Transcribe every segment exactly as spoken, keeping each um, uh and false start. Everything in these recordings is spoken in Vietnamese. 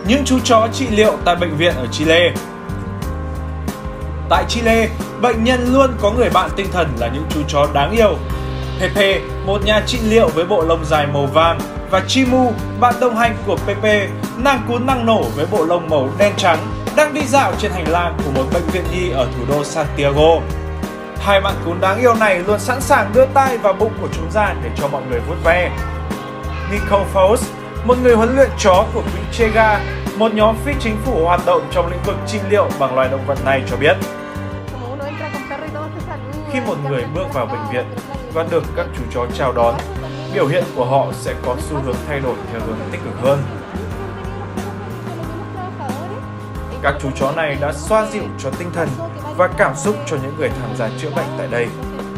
Những chú chó trị liệu tại bệnh viện ở Chile. Tại Chile, bệnh nhân luôn có người bạn tinh thần là những chú chó đáng yêu. Pepe, một nhà trị liệu với bộ lông dài màu vàng, và Chimu, bạn đồng hành của Pepe, nàng cún năng nổ với bộ lông màu đen trắng, đang đi dạo trên hành lang của một bệnh viện nhi ở thủ đô Santiago. Hai bạn cún đáng yêu này luôn sẵn sàng đưa tay vào bụng của chúng ra để cho mọi người vuốt ve. Nico Faust, một người huấn luyện chó của quỹ Chega, một nhóm phi chính phủ hoạt động trong lĩnh vực trị liệu bằng loài động vật này cho biết. Khi một người bước vào bệnh viện và được các chú chó chào đón, biểu hiện của họ sẽ có xu hướng thay đổi theo hướng tích cực hơn. Các chú chó này đã xoa dịu cho tinh thần và cảm xúc cho những người tham gia chữa bệnh tại đây.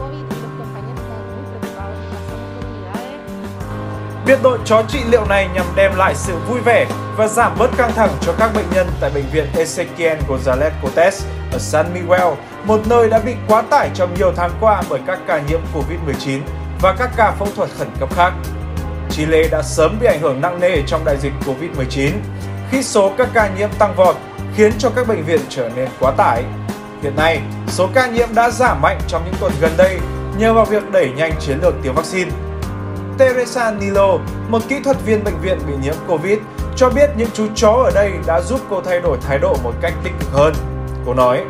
Biệt đội chó trị liệu này nhằm đem lại sự vui vẻ và giảm bớt căng thẳng cho các bệnh nhân tại bệnh viện Ezequiel González Cortés ở San Miguel, một nơi đã bị quá tải trong nhiều tháng qua bởi các ca nhiễm Covid mười chín và các ca phẫu thuật khẩn cấp khác. Chile đã sớm bị ảnh hưởng nặng nề trong đại dịch Covid mười chín, khi số các ca nhiễm tăng vọt khiến cho các bệnh viện trở nên quá tải. Hiện nay, số ca nhiễm đã giảm mạnh trong những tuần gần đây nhờ vào việc đẩy nhanh chiến lược tiêm vaccine. Teresa Nilo, một kỹ thuật viên bệnh viện bị nhiễm Covid, cho biết những chú chó ở đây đã giúp cô thay đổi thái độ một cách tích cực hơn. Cô nói,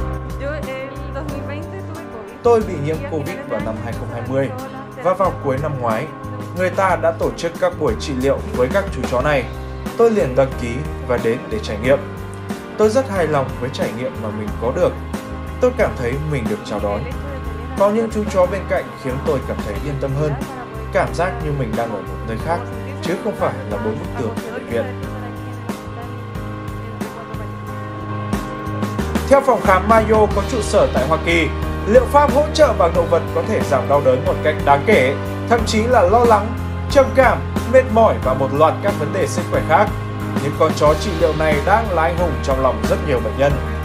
tôi bị nhiễm Covid vào năm hai không hai không và vào cuối năm ngoái, người ta đã tổ chức các buổi trị liệu với các chú chó này. Tôi liền đăng ký và đến để trải nghiệm. Tôi rất hài lòng với trải nghiệm mà mình có được. Tôi cảm thấy mình được chào đón. Có những chú chó bên cạnh khiến tôi cảm thấy yên tâm hơn. Cảm giác như mình đang ở một nơi khác, chứ không phải là bốn bức tường của bệnh viện. Theo phòng khám Mayo có trụ sở tại Hoa Kỳ, liệu pháp hỗ trợ bằng động vật có thể giảm đau đớn một cách đáng kể, thậm chí là lo lắng, trầm cảm, mệt mỏi và một loạt các vấn đề sức khỏe khác. Những con chó trị liệu này đang là anh hùng trong lòng rất nhiều bệnh nhân.